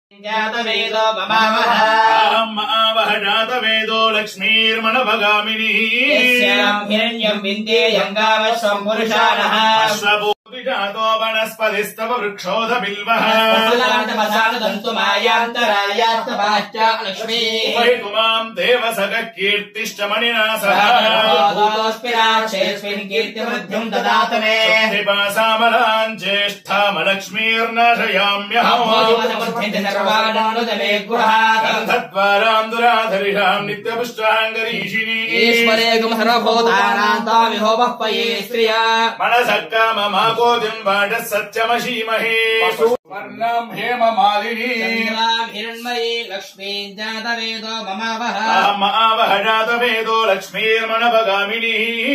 जातवेदो ममावह जातवेदो लक्ष्मीर्मनभगामिनी यस्यां हिरण्यं विन्देयं गावस्वं पुरुषाणः जातो वनस्पतिस्तव वृक्षोध बिल्वः लक्ष्मी वैकुमां देवसग कीर्तिश्च मणिना सह कीर्तिवृद्धिं ददातु मे पिपासामलां ज्येष्ठामलक्ष्मीर्नाशयाम्यहं दुराधरिषां नित्यपुष्टाङ्गरीषिणी ईश्वरे सर्वभूतानां तामिहोवः पये स्त्रिया मनसः काममाकोदिं वाडः सत्यमशीमहे वर्णां हेममालिनी हिरण्मयी लक्ष्मीं जातवेदो ममावह जातवेदो लक्ष्मीर्मनभगामिनी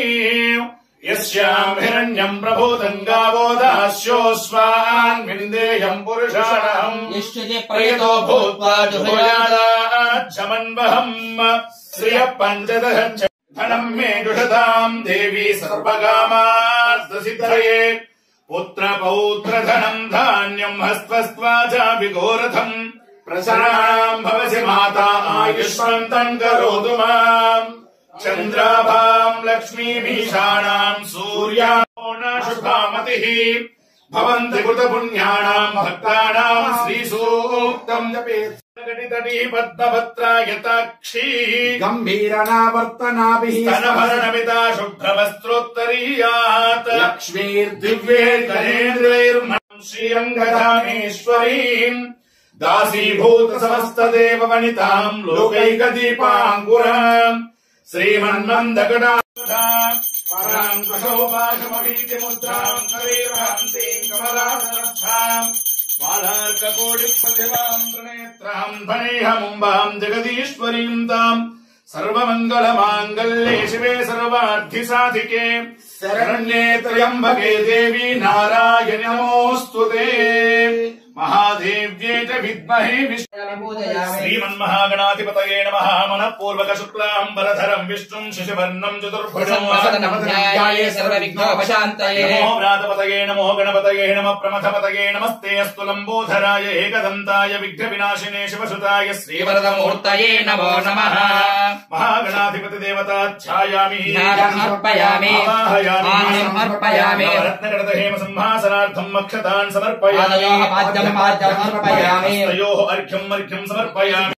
यस्यां हिरण्यं प्रभूतं गावो दास्योऽस्वान् विन्देयं पुरुषाणं यश्चिति प्रयतो भूत्वा जुहुयादाच्छमन्वहम् श्रियः पञ्चदश धनं मे जुषतां देवी सर्वकामार्थसिद्धये पुत्रपौत्रधनं धान्यं हस्त्वस्त्वाचाभिघोरथम् प्रसन्नां भवसि माता आयुष्मन्तं करोतु माम् चन्द्राभां लक्ष्मीभीषाणां सूर्याशुभामतिः भवन्ति कृतपुण्यानां भक्तानां श्रीसूक्तं जपेत् घटितटी पद्मभद्रायताक्षी गम्भीरनावर्तनाभिः स्तनभरणमिता शुभ्रवस्त्रोत्तरीयात् लक्ष्मीर्दिव्यैर्गणेन्द्रैर्मणं श्रीरङ्गधामेश्वरीम् दासीभूत समस्तदेव वनितां लोकैकदीपाङ्कुराम् श्रीमन्मन्दकटां पराङ्कुशोपाशमभीतिमुद्रां कवीरहान्तीं कमलासनस्थां बालार्ककोटिप्रतिभां त्रिनेत्रां धनेहमुम्बां जगदीश्वरीं तां सर्वमङ्गलमाङ्गल्ये शिवे सर्वार्थिसाधिके शरण्ये त्र्यम्बके देवी नारायणि नमोऽस्तुते महादेव्यै च विद्महे श्रीमन्महागणाधिपतये नमः मनःपूर्वक शुक्लाम्बरधरं विष्णुं शशिवर्णं चतुर्भुजं सर्वविघ्नोपशान्तये नमो व्रातपतये नमो गणपतये नमः प्रमथपतये नमस्ते अस्तु लम्बोधराय एकदन्ताय विघ्नविनाशिने शिवसुताय श्रीवरदमूर्तये नमो नमः महागणाधिपति देवताध्यायामि समर्पयामि समर्पयामि रत्नगणत हेम सिंहासनार्थं अक्षतान् समर्पयामि समर्पयामि तयोः अर्घ्यं समर्पयामि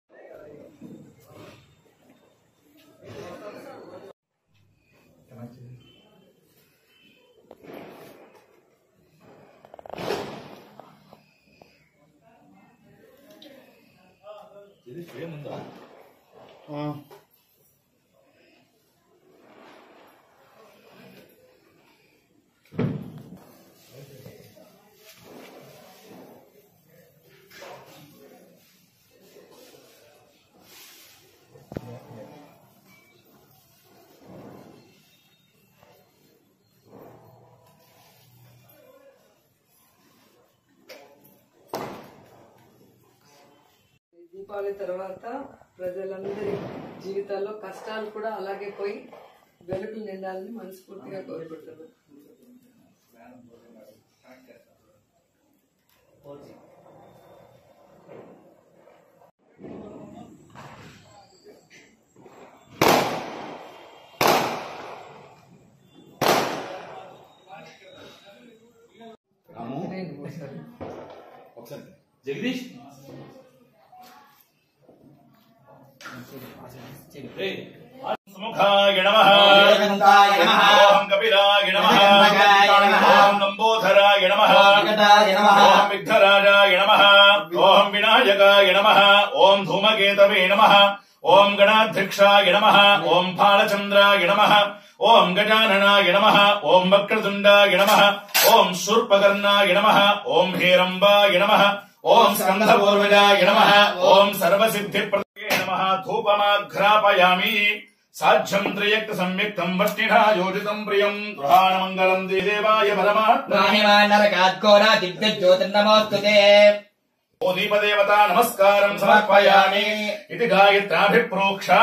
దీపావళి తర్వాత ప్రజలందరి జీవితాల్లో కష్టాలు కూడా అలాగే పోయి వెలుగులు నిండాలని మనస్ఫూర్తిగా కోరుకుంటున్నాను. జగదీష్ मुखाय नमः ओम कपिलाय नमः ओम लंबोधराय नमः ओम विघ्नराजाय नमः ओम विनायकाय नमः ओम धूमकेतवे नमः ओम गणाध्यक्षाय नमः ओम फालचंद्राय नमः ओम गजाननाय नमः ओम वक्रतुंडाय नमः ओम शूर्पकर्णाय नमः ओम हेरंबाय नमः ओम स्कंधपूर्वजाय नमः ओम सर्वसिद्धिप्रदये नमः धूपमाघ्रापयामि साध्यं त्रियक्त संयुक्तं वष्टिना योजितं प्रियं गृहाणमङ्गलं देवाय परमात्मने नरकाद्घोरा दिव्यज्योतिर्नमोऽस्तुते ओदीपदेवता नमस्कारं समर्पयामि इति गायत्राभिप्रोक्षा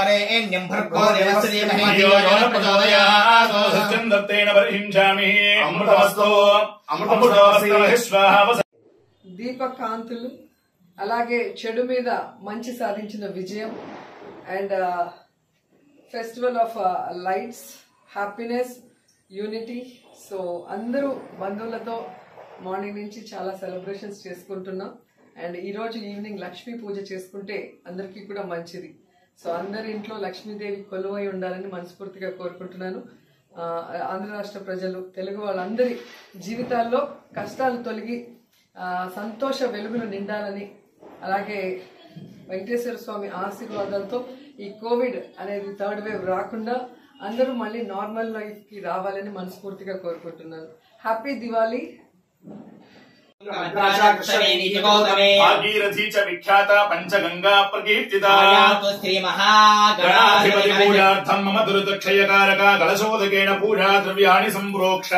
सत्यं दत्तेन परिहिंसामि अमृतमस्तु अमृतमस्तु स्वाहा దీపకాంతులు అలాగే చెడు మీద మంచి సాధించిన విజయం and festival of lights, happiness, unity. So అందరూ బంధువులతో మార్నింగ్ నుంచి చాలా సెలబ్రేషన్స్ చేసుకుంటున్నాం. అండ్ ఈరోజు ఈవినింగ్ లక్ష్మీ పూజ చేసుకుంటే అందరికీ కూడా మంచిది. సో అందరి ఇంట్లో లక్ష్మీదేవి కొలువై ఉండాలని మనస్ఫూర్తిగా కోరుకుంటున్నాను. ఆంధ్ర రాష్ట్ర ప్రజలు, తెలుగు వాళ్ళందరి జీవితాల్లో కష్టాలు తొలగి సంతోష వెలుగులు నిండాలని, అలాగే వెంకటేశ్వర స్వామి ఆశీర్వాదాలతో ఈ కోవిడ్ అనేది థర్డ్ వేవ్ రాకుండా అందరూ మళ్ళీ నార్మల్ లైఫ్ కి రావాలని మనస్ఫూర్తిగా కోరుకుంటున్నాను. హ్యాపీ దివాళీ. భాగీరథీ చ విఖ్యాత పంచగంగా ప్రకీర్తితా శ్రీ మహాగణాధిపతి పూజార్థం మమ దురితక్షయకారక కలశోదకేన పూజా ద్రవ్యాణి సంప్రోక్ష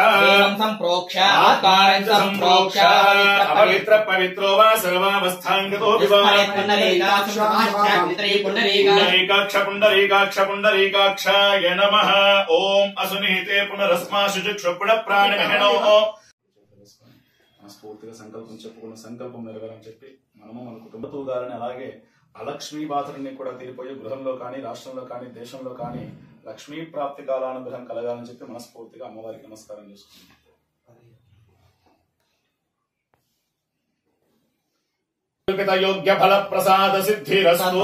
అపవిత్ర పవిత్రో వా సర్వావస్థాంగతో పుండరీకాక్ష నమః. ఓం అసునీతే పునరస్మాశుచక్షు ప్రాణమహణో. మనస్ఫూర్తిగా సంకల్పం చెప్పుకున్న సంకల్పం నెరవేరని చెప్పి మనము మన కుటుంబతో గారిని, అలాగే అలక్ష్మీ బాధలన్నీ కూడా తీరిపోయి గృహంలో కానీ, రాష్ట్రంలో కానీ, దేశంలో కానీ లక్ష్మీ ప్రాప్తి కాలానుగ్రహం కలగాలని చెప్పి మనస్ఫూర్తిగా అమ్మవారికి నమస్కారం చేసుకుంటాం. యోగ్య ఫల ప్రసాద సిద్ధిరస్తు.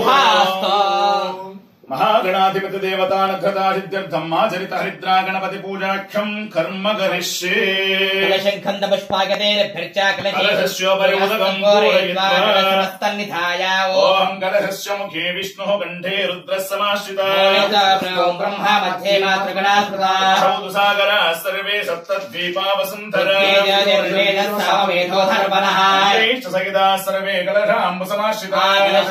మహాగణాధిపతి దేవతానుగ్రతాసిద్ధ్యర్థం మాచరిత హరిద్రా గణపతి పూజాఖ్యం కర్మ కరిష్యే. కలశస్యోపరి ఉదకం పూరయిత్వా ఓం కలశస్య ముఖే విష్ణుః కంఠే రుద్రः సమాశ్రితాః సాగరాः సర్వే సప్తద్వీపా వసుంధరాః సహితాः సర్వే కలశాంబు సమాశ్రితాః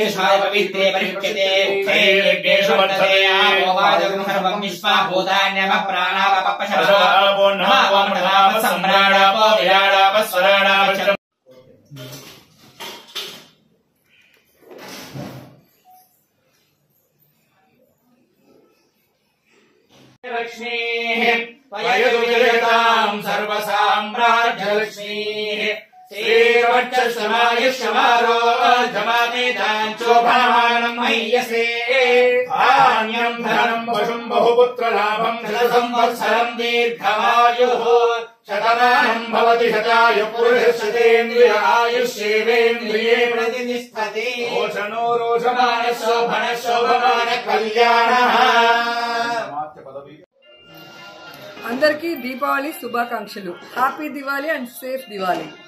లక్ష్మీ సర్వసామ్రాజ్యలక్ష్మీ శ్రీరవక్షమాయుష్యమారోజమానేదాంచోభామానం మహ్యసే. ధాన్యం ధనం పశుం బహుపుత్రలాభం శతసంవత్సరం దీర్ఘమాయుః. శతమానం భవతి శతాయు పురుషేంద్రియ ఆయుష్యేవేంద్రియే ప్రతిష్టతి. రోషణో రోషమాన శోభన శోభమాన కళ్యాణః. అందరికీ దీపావళి శుభాకాంక్షలు. Happy Diwali and safe Diwali.